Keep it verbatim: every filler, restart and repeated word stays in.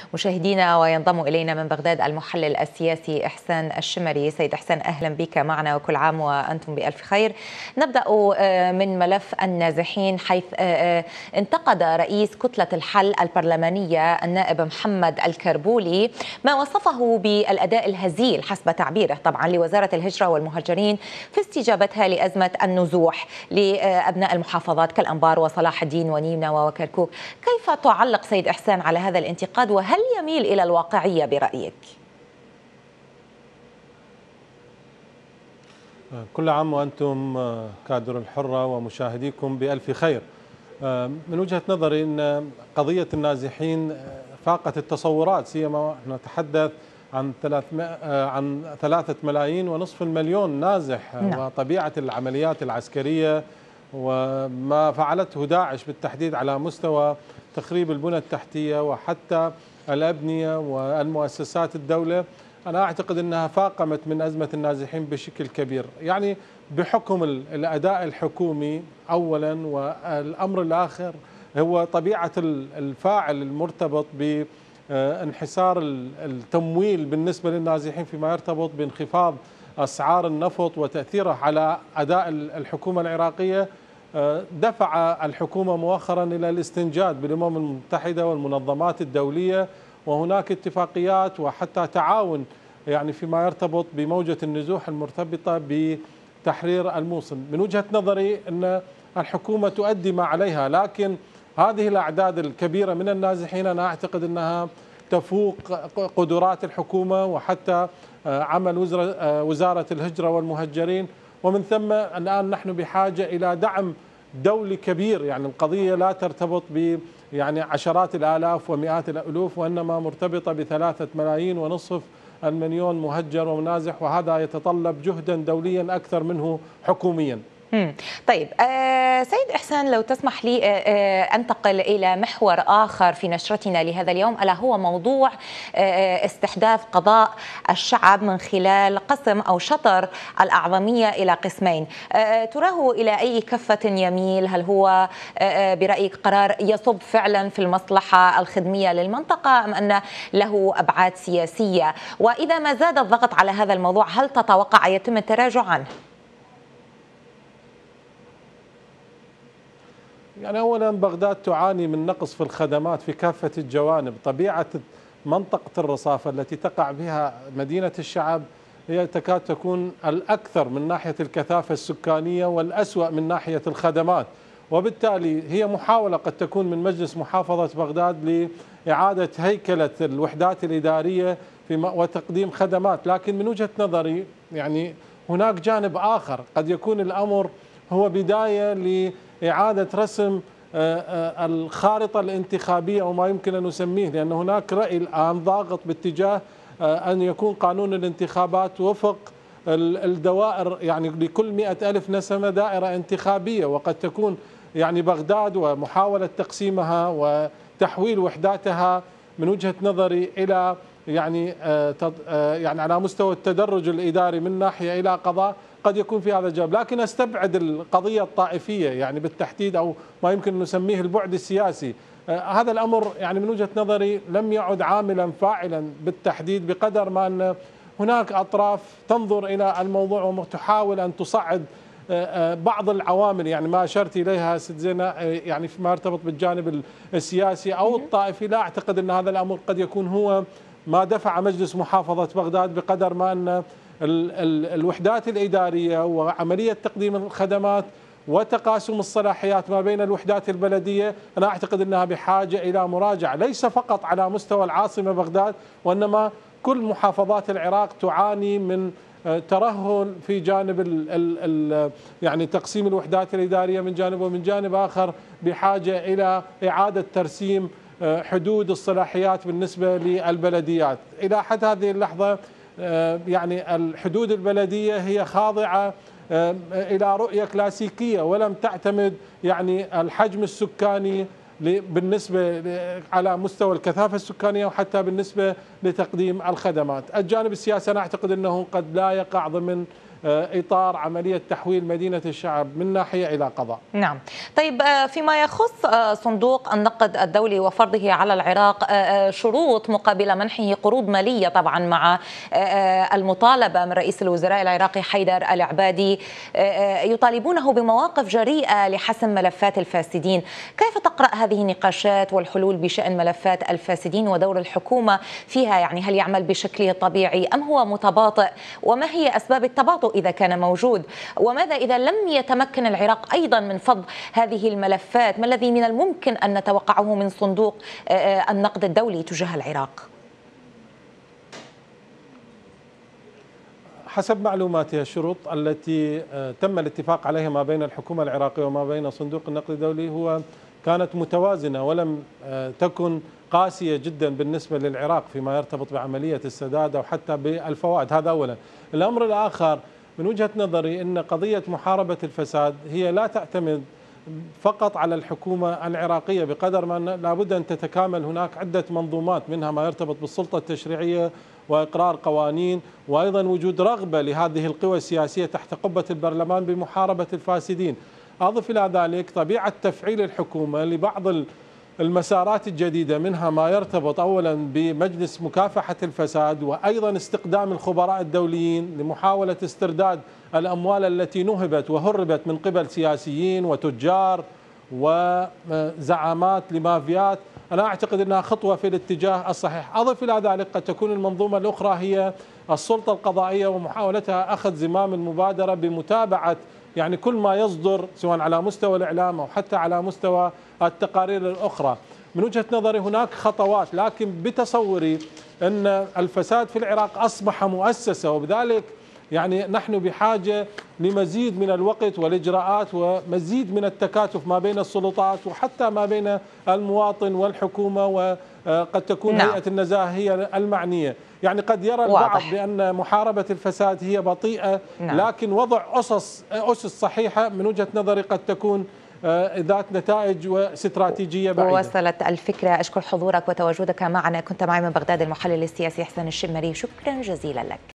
مشاهدينا. وينضم إلينا من بغداد المحلل السياسي إحسان الشمري. سيد إحسان، أهلا بك معنا وكل عام وأنتم بألف خير. نبدأ من ملف النازحين، حيث انتقد رئيس كتلة الحل البرلمانية النائب محمد الكربولي ما وصفه بالأداء الهزيل حسب تعبيره طبعا لوزارة الهجرة والمهاجرين في استجابتها لأزمة النزوح لأبناء المحافظات كالأنبار وصلاح الدين ونينوى وكركوك. كيف تعلق سيد إحسان على هذا الانتقاد، وهل يميل إلى الواقعية برأيك؟ كل عام وأنتم كادر الحرة ومشاهديكم بألف خير. من وجهة نظري أن قضية النازحين فاقت التصورات، سيما نتحدث عن عن ثلاثة ملايين ونصف المليون نازح. نعم. وطبيعة العمليات العسكرية وما فعلته داعش بالتحديد على مستوى تخريب البنى التحتية وحتى الأبنية والمؤسسات الدولة، أنا أعتقد أنها فاقمت من أزمة النازحين بشكل كبير. يعني بحكم الأداء الحكومي أولا، والأمر الآخر هو طبيعة الفاعل المرتبط بانحسار التمويل بالنسبة للنازحين فيما يرتبط بانخفاض أسعار النفط وتأثيره على أداء الحكومة العراقية. دفع الحكومة مؤخرا إلى الاستنجاد بالأمم المتحدة والمنظمات الدولية، وهناك اتفاقيات وحتى تعاون يعني فيما يرتبط بموجة النزوح المرتبطة بتحرير الموصل. من وجهة نظري أن الحكومة تؤدي ما عليها، لكن هذه الأعداد الكبيرة من النازحين أنا أعتقد أنها تفوق قدرات الحكومة وحتى عمل وزارة الهجرة والمهجرين، ومن ثم الآن نحن بحاجة إلى دعم دولي كبير. يعني القضية لا ترتبط ب يعني عشرات الآلاف ومئات الألوف، وإنما مرتبطة بثلاثة ملايين ونصف المليون مهجر ومنازح، وهذا يتطلب جهدا دوليا أكثر منه حكوميا. طيب آه سيد إحسان، لو تسمح لي آه آه أنتقل إلى محور آخر في نشرتنا لهذا اليوم، ألا هو موضوع آه استحداث قضاء الشعب من خلال قسم أو شطر الأعظمية إلى قسمين. آه تراه إلى أي كفة يميل؟ هل هو آه برأيك قرار يصب فعلا في المصلحة الخدمية للمنطقة، أم أن له أبعاد سياسية؟ وإذا ما زاد الضغط على هذا الموضوع، هل تتوقع يتم التراجع عنه؟ يعني أولا بغداد تعاني من نقص في الخدمات في كافة الجوانب. طبيعة منطقة الرصافة التي تقع بها مدينة الشعب هي تكاد تكون الأكثر من ناحية الكثافة السكانية والأسوأ من ناحية الخدمات، وبالتالي هي محاولة قد تكون من مجلس محافظة بغداد لإعادة هيكلة الوحدات الإدارية في وتقديم خدمات. لكن من وجهة نظري يعني هناك جانب آخر، قد يكون الأمر هو بداية ل إعادة رسم الخارطة الانتخابية أو ما يمكن أن نسميه، لأن هناك رأي الآن ضاغط باتجاه أن يكون قانون الانتخابات وفق الدوائر، يعني لكل مئة ألف نسمة دائرة انتخابية، وقد تكون يعني بغداد ومحاولة تقسيمها وتحويل وحداتها من وجهة نظري إلى يعني يعني على مستوى التدرج الإداري من ناحية إلى قضاء قد يكون في هذا الجانب. لكن استبعد القضية الطائفية يعني بالتحديد أو ما يمكن أن نسميه البعد السياسي. آه هذا الأمر يعني من وجهة نظري لم يعد عاملا فاعلا بالتحديد، بقدر ما أن هناك أطراف تنظر إلى الموضوع وتحاول أن تصعد آه آه بعض العوامل، يعني ما أشرت إليها ست زينة آه يعني فيما يرتبط بالجانب السياسي أو الطائفي. لا أعتقد أن هذا الأمر قد يكون هو ما دفع مجلس محافظة بغداد، بقدر ما أن الوحدات الإدارية وعملية تقديم الخدمات وتقاسم الصلاحيات ما بين الوحدات البلدية، أنا أعتقد أنها بحاجة إلى مراجعة، ليس فقط على مستوى العاصمة بغداد، وإنما كل محافظات العراق تعاني من ترهل في جانب ال ال ال يعني تقسيم الوحدات الإدارية من جانب، ومن جانب آخر بحاجة إلى إعادة ترسيم حدود الصلاحيات بالنسبة للبلديات. إلى حد هذه اللحظة يعني الحدود البلدية هي خاضعة إلى رؤية كلاسيكية ولم تعتمد يعني الحجم السكاني بالنسبة على مستوى الكثافة السكانية وحتى بالنسبة لتقديم الخدمات. الجانب السياسي أنا أعتقد أنه قد لا يقع ضمن إطار عملية تحويل مدينة الشعب من ناحية إلى قضاء. نعم. طيب فيما يخص صندوق النقد الدولي وفرضه على العراق شروط مقابل منحه قروض مالية طبعا مع المطالبة من رئيس الوزراء العراقي حيدر العبادي يطالبونه بمواقف جريئة لحسم ملفات الفاسدين. كيف تقرأ هذه النقاشات والحلول بشأن ملفات الفاسدين ودور الحكومة فيها؟ يعني هل يعمل بشكله الطبيعي أم هو متباطئ؟ وما هي أسباب التباطؤ إذا كان موجود؟ وماذا إذا لم يتمكن العراق أيضا من فض هذه الملفات؟ ما الذي من الممكن أن نتوقعه من صندوق النقد الدولي تجاه العراق؟ حسب معلوماتي الشروط التي تم الاتفاق عليها ما بين الحكومة العراقية وما بين صندوق النقد الدولي هو كانت متوازنة ولم تكن قاسية جدا بالنسبة للعراق فيما يرتبط بعملية السداد أو حتى بالفوائد. هذا أولا. الأمر الآخر من وجهة نظري أن قضية محاربة الفساد هي لا تعتمد فقط على الحكومة العراقية بقدر ما لابد أن تتكامل هناك عدة منظومات منها ما يرتبط بالسلطة التشريعية وإقرار قوانين وأيضا وجود رغبة لهذه القوى السياسية تحت قبة البرلمان بمحاربة الفاسدين. أضف إلى ذلك طبيعة تفعيل الحكومة لبعض المسارات الجديدة منها ما يرتبط أولا بمجلس مكافحة الفساد وأيضا استقدام الخبراء الدوليين لمحاولة استرداد الأموال التي نهبت وهربت من قبل سياسيين وتجار وزعامات لمافيات. أنا أعتقد أنها خطوة في الاتجاه الصحيح. أضف إلى ذلك قد تكون المنظومة الأخرى هي السلطة القضائية ومحاولتها أخذ زمام المبادرة بمتابعة يعني كل ما يصدر سواء على مستوى الإعلام أو حتى على مستوى التقارير الأخرى. من وجهة نظري هناك خطوات، لكن بتصوري أن الفساد في العراق أصبح مؤسسة وبذلك يعني نحن بحاجة لمزيد من الوقت والإجراءات ومزيد من التكاتف ما بين السلطات وحتى ما بين المواطن والحكومة وقد تكون نعم. هيئة النزاهة هي المعنية. يعني قد يرى البعض واضح. بأن محاربة الفساد هي بطيئة نعم. لكن وضع أسس أسس صحيحة من وجهة نظري قد تكون ذات نتائج واستراتيجية بعيدة. وصلت الفكرة. أشكر حضورك وتواجدك معنا. كنت معي من بغداد المحلل السياسي إحسان الشمري. شكرا جزيلا لك.